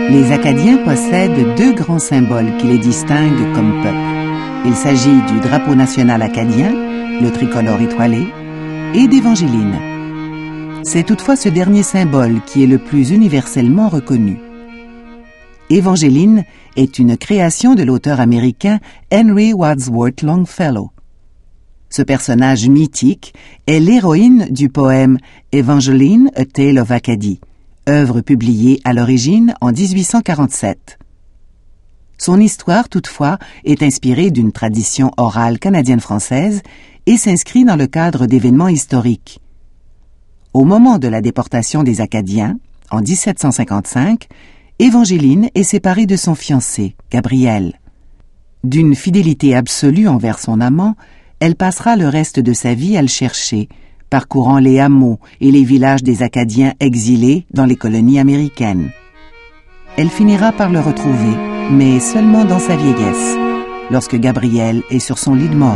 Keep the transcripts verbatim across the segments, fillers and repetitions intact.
Les Acadiens possèdent deux grands symboles qui les distinguent comme peuple. Il s'agit du drapeau national acadien, le tricolore étoilé, et d'Évangeline. C'est toutefois ce dernier symbole qui est le plus universellement reconnu. Évangeline est une création de l'auteur américain Henry Wadsworth Longfellow. Ce personnage mythique est l'héroïne du poème Evangeline, A Tale of Acadie, œuvre publiée à l'origine en dix-huit cent quarante-sept. Son histoire, toutefois, est inspirée d'une tradition orale canadienne-française et s'inscrit dans le cadre d'événements historiques. Au moment de la déportation des Acadiens, en dix-sept cent cinquante-cinq, Évangeline est séparée de son fiancé, Gabriel. D'une fidélité absolue envers son amant, elle passera le reste de sa vie à le chercher, parcourant les hameaux et les villages des Acadiens exilés dans les colonies américaines. Elle finira par le retrouver, mais seulement dans sa vieillesse, lorsque Gabriel est sur son lit de mort.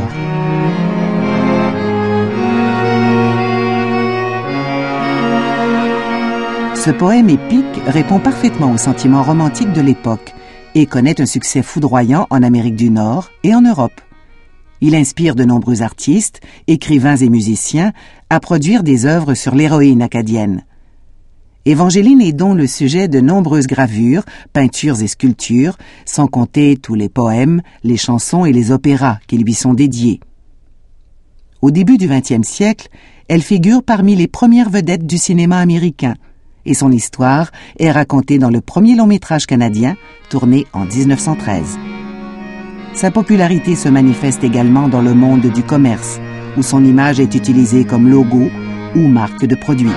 Ce poème épique répond parfaitement aux sentiments romantiques de l'époque et connaît un succès foudroyant en Amérique du Nord et en Europe. Il inspire de nombreux artistes, écrivains et musiciens à produire des œuvres sur l'héroïne acadienne. Évangeline est donc le sujet de nombreuses gravures, peintures et sculptures, sans compter tous les poèmes, les chansons et les opéras qui lui sont dédiés. Au début du vingtième siècle, elle figure parmi les premières vedettes du cinéma américain, et son histoire est racontée dans le premier long-métrage canadien, tourné en dix-neuf cent treize. Sa popularité se manifeste également dans le monde du commerce, où son image est utilisée comme logo ou marque de produit.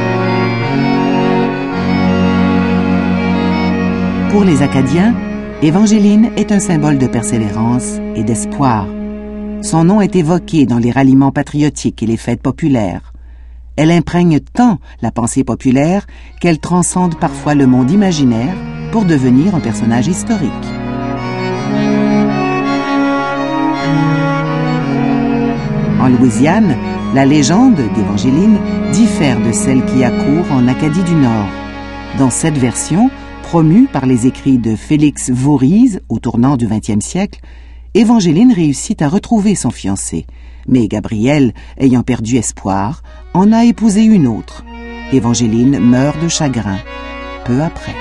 Pour les Acadiens, Évangeline est un symbole de persévérance et d'espoir. Son nom est évoqué dans les ralliements patriotiques et les fêtes populaires. Elle imprègne tant la pensée populaire qu'elle transcende parfois le monde imaginaire pour devenir un personnage historique. En Louisiane, la légende d'Évangeline diffère de celle qui accourt en Acadie du Nord. Dans cette version, promue par les écrits de Félix Vauryse au tournant du vingtième siècle, Évangeline réussit à retrouver son fiancé. Mais Gabriel, ayant perdu espoir, en a épousé une autre. Évangeline meurt de chagrin, peu après.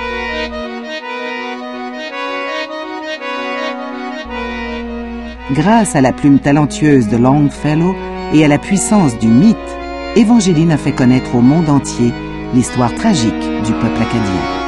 Grâce à la plume talentueuse de Longfellow et à la puissance du mythe, Évangeline a fait connaître au monde entier l'histoire tragique du peuple acadien.